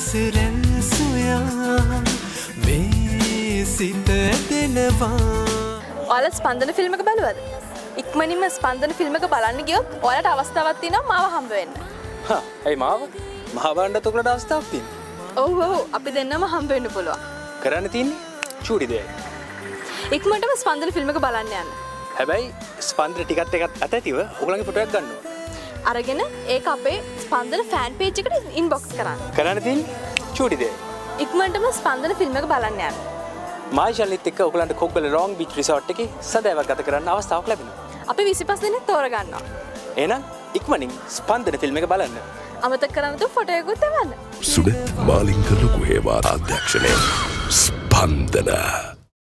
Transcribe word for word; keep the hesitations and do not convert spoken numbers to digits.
සිසිරෙන් සොයා මේ සිත දෙනවා. ඔයාලා ස්පන්දන ෆිල්ම් එක බලුවද? ඉක්මනින්ම ස්පන්දන ෆිල්ම් එක බලන්න ගියොත් ඔයාලට අවස්ථාවක් තියෙනවා මාව හම්බ වෙන්න. හා ඇයි මාව? මහ බණ්ඩත් ඔකට අවස්ථාවක් තියෙනවා. ඔව් ඔව් අපි දෙන්නම හම්බ වෙන්න පුළුවන්. කරන්න තියෙන්නේ චූටි දෙයයි. ඉක්මනටම ස්පන්දන ෆිල්ම් එක බලන්න යන්න. හැබැයි ස්පන්දන ටිකත් එකත් අතැතිව ඔයගලගේ ෆොටෝ එකක් ගන්න ඕන. අරගෙන ඒක අපේ ස්පන්දන ෆෑන් පේජ් එකට ඉන්බොක්ස් කරන්න. කරන්න තියෙන්නේ චූටි දෙයයි. ඉක්මනටම ස්පන්දන ෆිල්ම් එක බලන්න යන්න. මායි ශාලිනිත් එක්ක ඔයගලන්ට කොග්ගල රෝං බීච් රිසෝට් එකේ සඳෑවක් ගත කරන්න අවස්ථාවක් ලැබෙනවා. අපි විසිපස් දෙනෙක් තෝරගන්නවා. එහෙනම් ඉක්මනින් ස්පන්දන ෆිල්ම් එක බලන්න. අමතක කරන්න තු ෆොටෝ එකකුත් එවන්න. සුගත් මාලිංග ලොකු හේවා අධ්‍යක්ෂණය ස්පන්දන